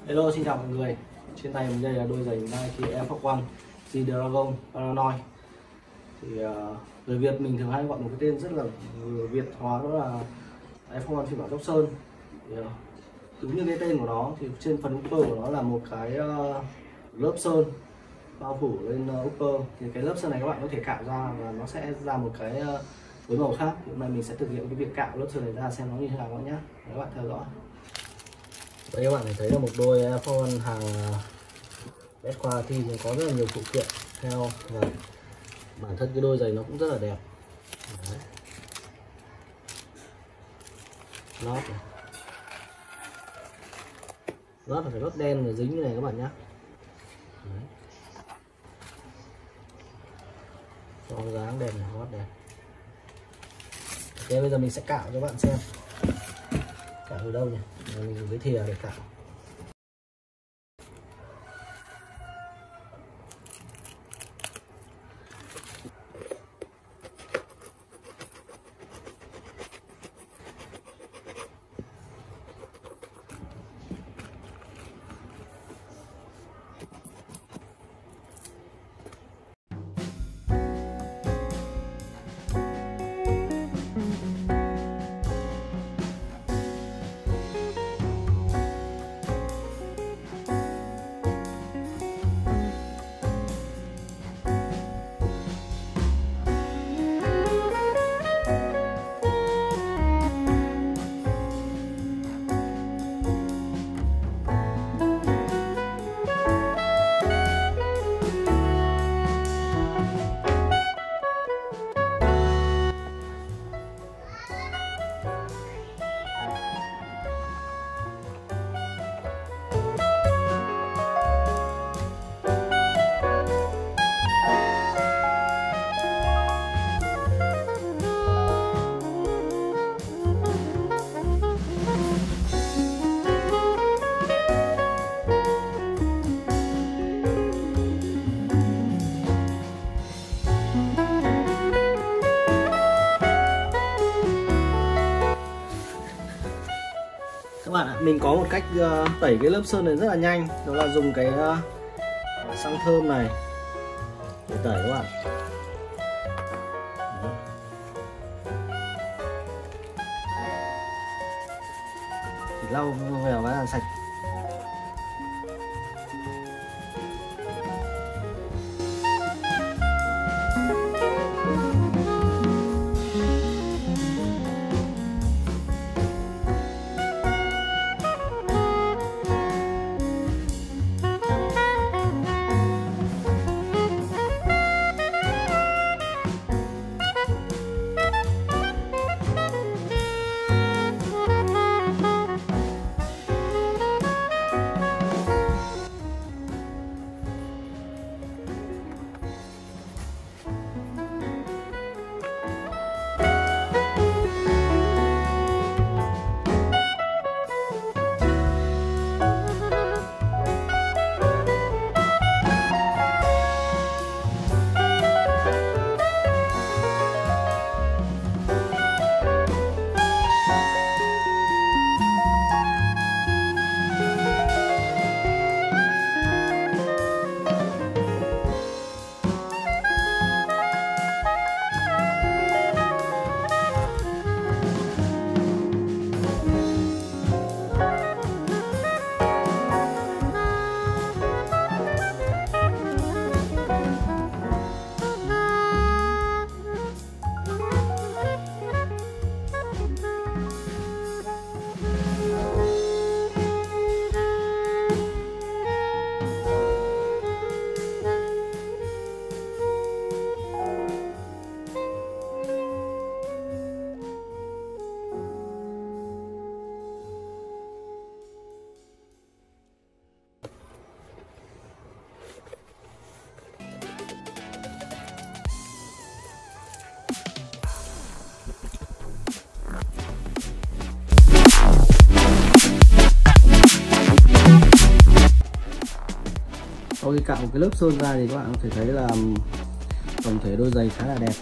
Hello, xin chào mọi người. Trên tay mình đây là đôi giày Nike Air Force One G-Dragon Paranoid. Thì người Việt mình thường hay gọi một cái tên rất là Việt hóa, đó là Air Force One phiên bản gốc sơn. Thì, đúng như cái tên của nó thì trên phần upper của nó là một cái lớp sơn bao phủ lên upper. Thì cái lớp sơn này các bạn có thể cạo ra và nó sẽ ra một cái phối màu khác. Hôm nay mình sẽ thực hiện cái việc cạo lớp sơn này ra xem nó như thế nào các bạn nhé. Các bạn theo dõi. Đây các bạn thấy là một đôi Air Force One hàng best quality thì có rất là nhiều phụ kiện theo, và bản thân cái đôi giày nó cũng rất là đẹp. Đấy. Lót này, lót là phải lót đen và dính như này các bạn nhé. Cho dáng đẹp này, lót đẹp. Ok, bây giờ mình sẽ cạo cho các bạn xem. Cạo từ đâu nhỉ? Mình dùng cái thìa để cạo. Các bạn ạ, mình có một cách tẩy cái lớp sơn này rất là nhanh, đó là dùng cái xăng thơm này để tẩy các bạn. Chỉ lau vào cái là sạch. Sau khi cạo cái lớp sơn ra thì các bạn có thể thấy là tổng thể đôi giày khá là đẹp.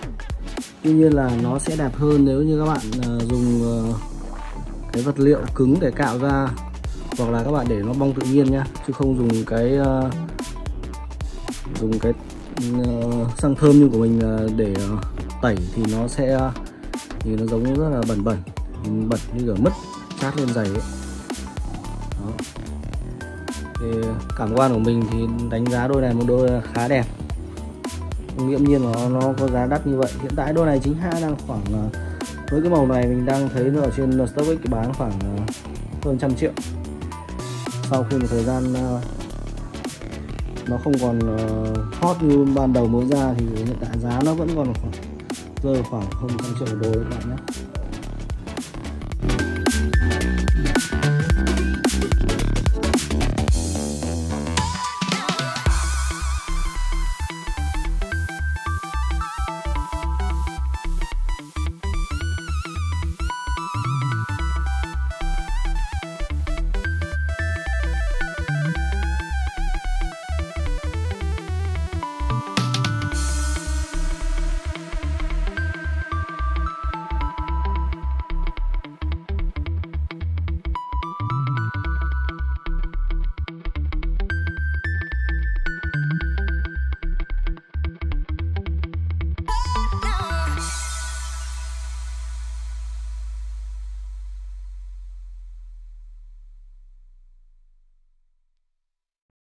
Tuy nhiên là nó sẽ đẹp hơn nếu như các bạn dùng cái vật liệu cứng để cạo ra hoặc là các bạn để nó bong tự nhiên nhá, chứ không dùng cái xăng thơm như của mình để tẩy thì nó sẽ thì nó giống rất là bẩn bẩn như kiểu mứt chát lên giày ấy. Đó. Thì cảm quan của mình thì đánh giá đôi này một đôi khá đẹp, nghiễm nhiên nó có giá đắt như vậy. Hiện tại đôi này chính hãng đang khoảng với cái màu này mình đang thấy nó ở trên StockX bán khoảng hơn 100 triệu. Sau khi một thời gian nó không còn hot như ban đầu mới ra thì hiện tại giá nó vẫn còn rơi khoảng hơn 100 triệu một đôi các bạn nhé.